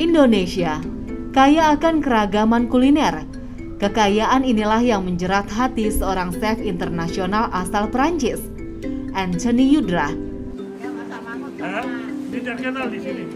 Indonesia kaya akan keragaman kuliner. Kekayaan inilah yang menjerat hati seorang chef internasional asal Perancis, Anthony Yudra. Tidak kenal di sini.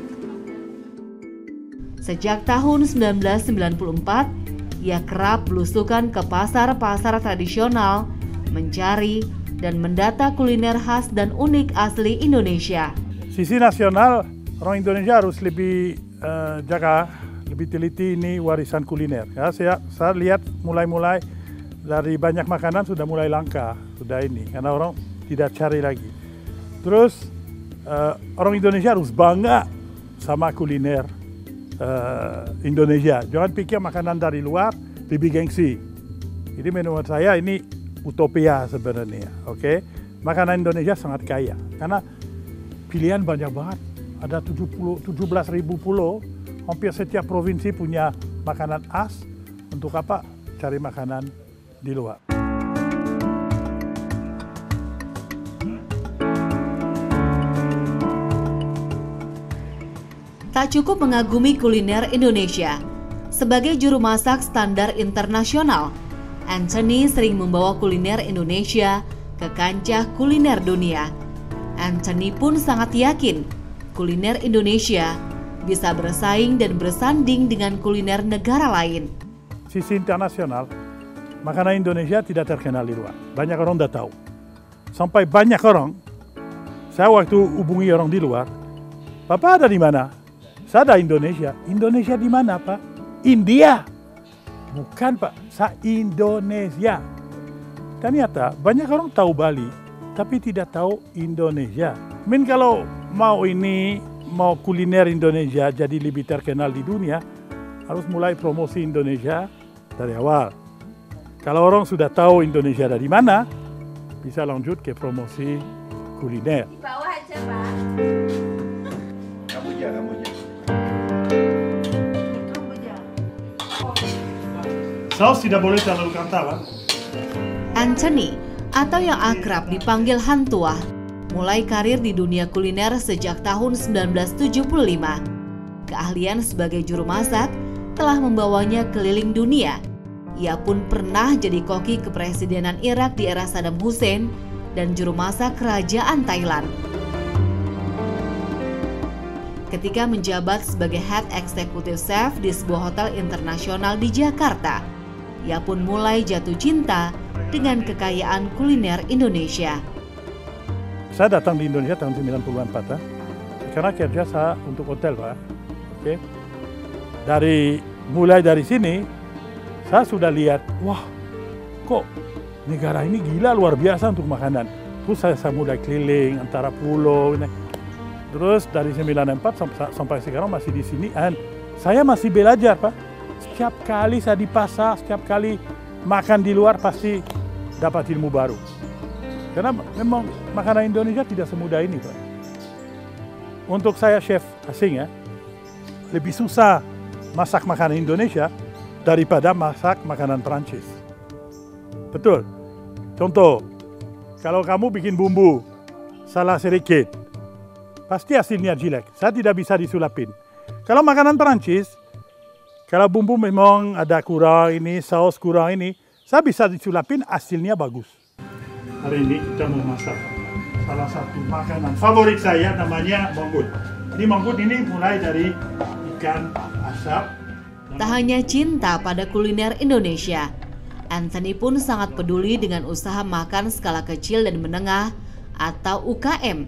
Sejak tahun 1994, ia kerap belusukan ke pasar-pasar tradisional, mencari dan mendata kuliner khas dan unik asli Indonesia. Sisi nasional, orang Indonesia harus lebih jaga, lebih teliti ini warisan kuliner. Ya, saya lihat mulai dari banyak makanan sudah mulai langka, sudah ini, karena orang tidak cari lagi. Terus orang Indonesia harus bangga sama kuliner Indonesia. Jangan pikir makanan dari luar lebih gengsi. Jadi menurut saya ini utopia sebenarnya. Oke? Makanan Indonesia sangat kaya karena pilihan banyak banget. Ada 17.000 pulau, hampir setiap provinsi punya makanan khas. Untuk apa? Cari makanan di luar. Tak cukup mengagumi kuliner Indonesia. Sebagai juru masak standar internasional, Anthony sering membawa kuliner Indonesia ke kancah kuliner dunia. Anthony pun sangat yakin kuliner Indonesia bisa bersaing dan bersanding dengan kuliner negara lain. Sisi internasional, makanan Indonesia tidak terkenal di luar. Banyak orang tidak tahu. Sampai banyak orang, saya waktu hubungi orang di luar, "Bapak ada di mana?" "Saya ada Indonesia." "Indonesia di mana, Pak?" "India." "Bukan, Pak, saya Indonesia." Ternyata banyak orang tahu Bali, tapi tidak tahu Indonesia. Kalau mau kuliner Indonesia jadi lebih terkenal di dunia, harus mulai promosi Indonesia dari awal. Kalau orang sudah tahu Indonesia dari mana, bisa lanjut ke promosi kuliner. Di bawah aja, Pak. Kamu aja. Saus tidak boleh terlalu kental. Anthony, atau yang akrab dipanggil Hantuah, mulai karir di dunia kuliner sejak tahun 1975. Keahlian sebagai juru masak telah membawanya keliling dunia. Ia pun pernah jadi koki kepresidenan Irak di era Saddam Hussein dan juru masak kerajaan Thailand. Ketika menjabat sebagai head executive chef di sebuah hotel internasional di Jakarta, ia pun mulai jatuh cinta dengan kekayaan kuliner Indonesia. Saya datang di Indonesia tahun 1994 karena kerja saya untuk hotel, Pak. Oke. Mulai dari sini, saya sudah lihat, wah, kok negara ini gila luar biasa untuk makanan. Terus saya mulai keliling antara pulau. Terus dari 1994 sampai sekarang masih di sini, dan saya masih belajar, Pak. Setiap kali saya di pasar, setiap kali makan di luar pasti dapat ilmu baru. Karena memang makanan Indonesia tidak semudah ini, Pak. Untuk saya chef asing ya, lebih susah masak makanan Indonesia daripada masak makanan Perancis. Betul. Contoh, kalau kamu bikin bumbu salah sedikit, pasti hasilnya jelek. Saya tidak bisa disulapin. Kalau makanan Perancis, kalau bumbu memang ada kurang ini, saus kurang ini, saya bisa disulapin, hasilnya bagus. Hari ini kita mau masak salah satu makanan favorit saya, namanya manggut. Ini manggut ini mulai dari ikan asap. Tak hanya cinta pada kuliner Indonesia, Anthony pun sangat peduli dengan usaha makan skala kecil dan menengah atau UKM.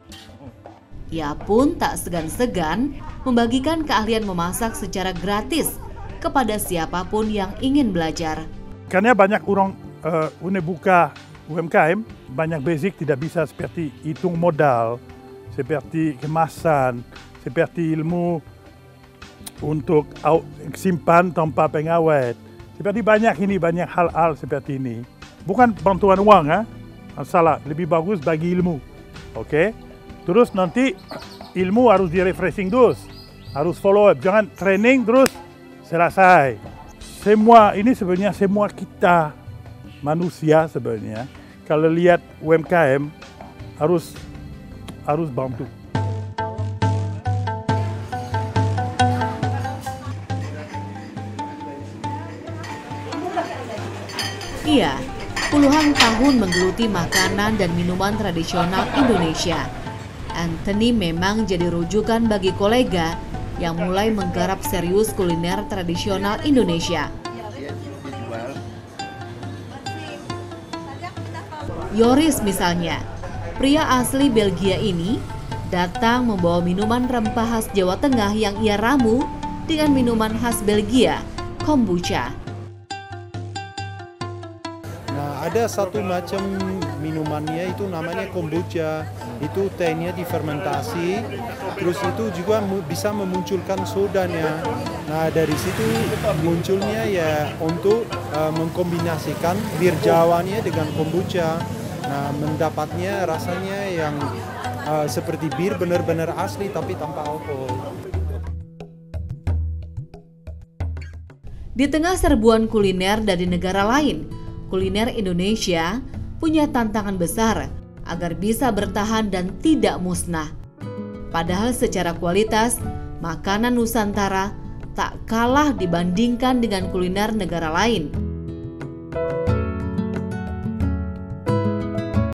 Ia pun tak segan-segan membagikan keahlian memasak secara gratis kepada siapapun yang ingin belajar. Karena banyak orang buka UMKM, banyak basic tidak bisa seperti hitung modal, seperti kemasan, seperti ilmu untuk simpan tanpa pengawet. Seperti banyak hal-hal seperti ini. Bukan bantuan uang, salah, lebih bagus bagi ilmu. Oke? Terus nanti ilmu harus di-refreshing terus, harus follow up, jangan training terus selesai. Semua ini sebenarnya semua kita manusia sebenarnya kalau lihat UMKM harus Ia puluhan tahun menggeluti makanan dan minuman tradisional Indonesia. Anthony memang jadi rujukan bagi kolega yang mulai menggarap serius kuliner tradisional Indonesia. Joris misalnya, pria asli Belgia ini datang membawa minuman rempah khas Jawa Tengah yang ia ramu dengan minuman khas Belgia, kombucha. Nah, ada satu macam minumannya itu namanya kombucha. Itu tehnya difermentasi, terus itu juga bisa memunculkan sodanya. Nah, dari situ munculnya ya untuk mengkombinasikan bir Jawanya dengan kombucha. Nah, mendapatnya rasanya yang seperti bir benar-benar asli tapi tanpa alkohol. Di tengah serbuan kuliner dari negara lain, kuliner Indonesia punya tantangan besar agar bisa bertahan dan tidak musnah. Padahal secara kualitas, makanan Nusantara tak kalah dibandingkan dengan kuliner negara lain.